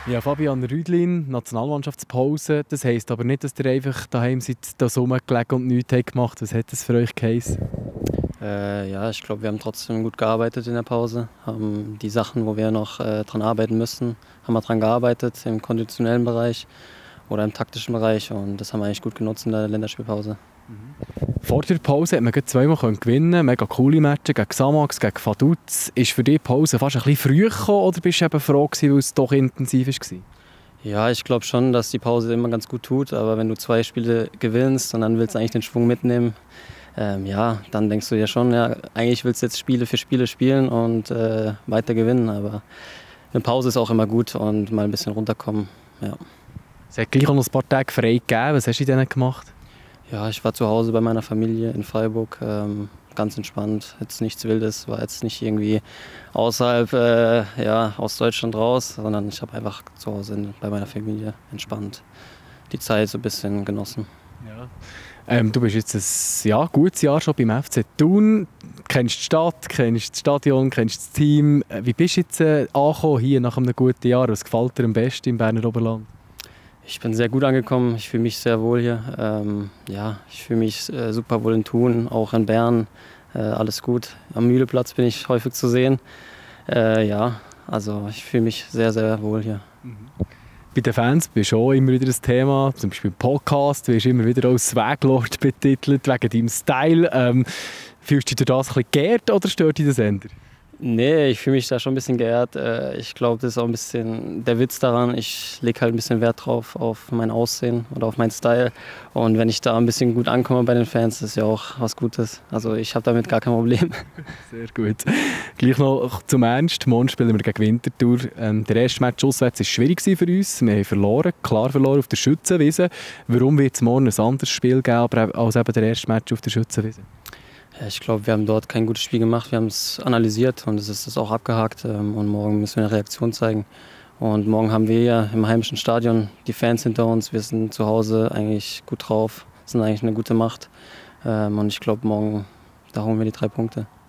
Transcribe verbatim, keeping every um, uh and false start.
Ja, Fabian Rüdlin, Nationalmannschaftspause. Das heisst aber nicht, dass ihr einfach daheim seid, da rumgelegen und nichts habt gemacht. Was hat das für euch geheißen? Äh, ja, ich glaube, wir haben trotzdem gut gearbeitet in der Pause. Haben die Sachen, wo wir noch äh, dran arbeiten müssen, haben wir dran gearbeitet im konditionellen Bereich oder im taktischen Bereich. Und das haben wir eigentlich gut genutzt in der Länderspielpause. Vor der Pause hat man gleich zweimal gewinnen, mega coole Matches gegen Xamax, gegen Vaduz. Ist für dich die Pause fast ein bisschen früh gekommen oder bist du eben froh gewesen, weil es doch intensiv war? Ja, ich glaube schon, dass die Pause immer ganz gut tut. Aber wenn du zwei Spiele gewinnst und dann willst du eigentlich den Schwung mitnehmen, ähm, ja, dann denkst du ja schon, ja, eigentlich willst du jetzt Spiele für Spiele spielen und äh, weiter gewinnen. Aber eine Pause ist auch immer gut und mal ein bisschen runterkommen. Ja. Es hat gleich auch noch ein paar Tage frei gegeben. Was hast du denn gemacht? Ja, ich war zu Hause bei meiner Familie in Freiburg, ähm, ganz entspannt, jetzt nichts Wildes, war jetzt nicht irgendwie außerhalb, äh, ja, aus Deutschland raus, sondern ich habe einfach zu Hause in, bei meiner Familie entspannt die Zeit so ein bisschen genossen. Ja. Ähm, du bist jetzt ein ja, gutes Jahr schon beim F C Thun, kennst die Stadt, kennst das Stadion, kennst das Team. Wie bist du jetzt äh, angekommen hier nach einem guten Jahr? Was gefällt dir am besten im Berner Oberland? Ich bin sehr gut angekommen, ich fühle mich sehr wohl hier. Ähm, ja, ich fühle mich äh, super wohl in Thun, auch in Bern, äh, alles gut. Am Mühleplatz bin ich häufig zu sehen. Äh, ja, also ich fühle mich sehr, sehr wohl hier. Mhm. Bei den Fans bist du auch immer wieder ein Thema, zum Beispiel im Podcast, wirst du immer wieder als Swaglord betitelt, wegen deinem Style. Ähm, fühlst du dich durch das ein bisschen geehrt oder stört dich das eher? Nee, ich fühle mich da schon ein bisschen geehrt. Ich glaube, das ist auch ein bisschen der Witz daran. Ich lege halt ein bisschen Wert drauf, auf mein Aussehen oder auf meinen Style. Und wenn ich da ein bisschen gut ankomme bei den Fans, ist ja auch was Gutes. Also ich habe damit gar kein Problem. Sehr gut. Gleich noch zum Ernst. Morgen spielen wir gegen Winterthur. Ähm, der erste Match auswärts war schwierig für uns. Wir haben verloren, klar verloren auf der Schützenwiese. Warum wird es morgen ein anderes Spiel geben als eben der erste Match auf der Schützenwiese? Ja, ich glaube, wir haben dort kein gutes Spiel gemacht. Wir haben es analysiert und es ist das auch abgehakt. Und morgen müssen wir eine Reaktion zeigen. Und morgen haben wir ja im heimischen Stadion die Fans hinter uns. Wir sind zu Hause eigentlich gut drauf, sind eigentlich eine gute Macht. Und ich glaube, morgen, da holen wir die drei Punkte.